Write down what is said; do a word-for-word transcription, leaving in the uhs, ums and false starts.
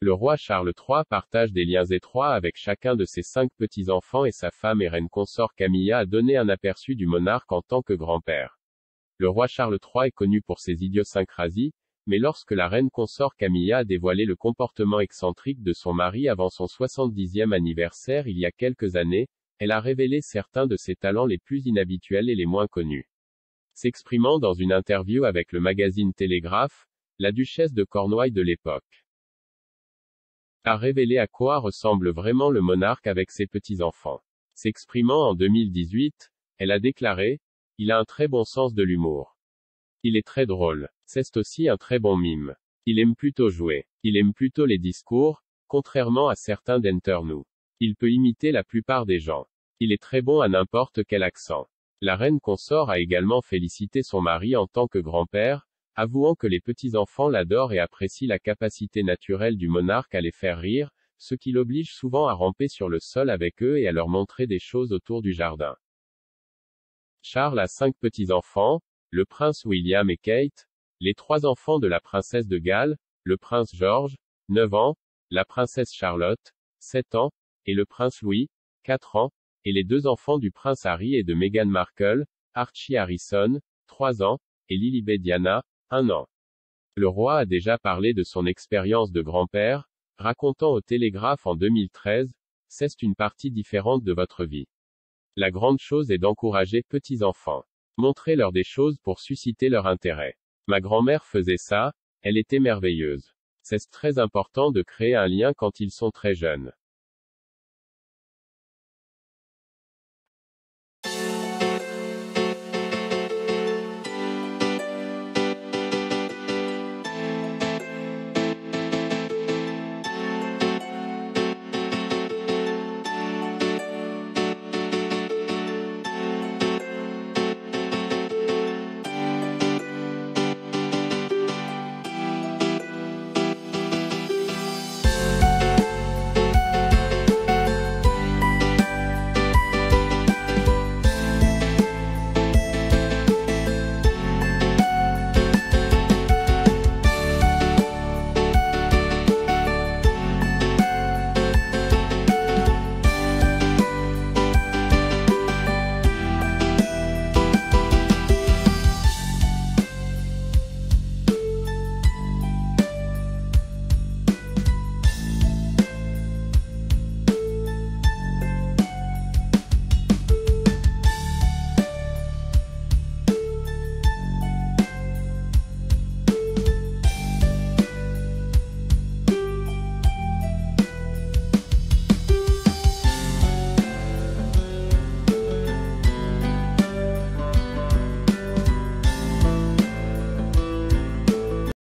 Le roi Charles trois partage des liens étroits avec chacun de ses cinq petits-enfants et sa femme et reine consort Camilla a donné un aperçu du monarque en tant que grand-père. Le roi Charles trois est connu pour ses idiosyncrasies, mais lorsque la reine consort Camilla a dévoilé le comportement excentrique de son mari avant son soixante-dixième anniversaire il y a quelques années, elle a révélé certains de ses talents les plus inhabituels et les moins connus. S'exprimant dans une interview avec le magazine Télégraphe, la duchesse de Cornouailles de l'époque a révélé à quoi ressemble vraiment le monarque avec ses petits-enfants. S'exprimant en deux mille dix-huit, elle a déclaré « Il a un très bon sens de l'humour. Il est très drôle. C'est aussi un très bon mime. Il aime plutôt jouer. Il aime plutôt les discours, contrairement à certains d'entre nous. Il peut imiter la plupart des gens. Il est très bon à n'importe quel accent. » La reine consort a également félicité son mari en tant que grand-père, avouant que les petits-enfants l'adorent et apprécient la capacité naturelle du monarque à les faire rire, ce qui l'oblige souvent à ramper sur le sol avec eux et à leur montrer des choses autour du jardin. Charles a cinq petits-enfants, le prince William et Kate, les trois enfants de la princesse de Galles, le prince George, neuf ans, la princesse Charlotte, sept ans, et le prince Louis, quatre ans, et les deux enfants du prince Harry et de Meghan Markle, Archie Harrison, trois ans, et Lilibet Diana, un an. Le roi a déjà parlé de son expérience de grand-père, racontant au Télégraphe en deux mille treize, « C'est une partie différente de votre vie. La grande chose est d'encourager petits-enfants. Montrez-leur des choses pour susciter leur intérêt. Ma grand-mère faisait ça, elle était merveilleuse. C'est très important de créer un lien quand ils sont très jeunes.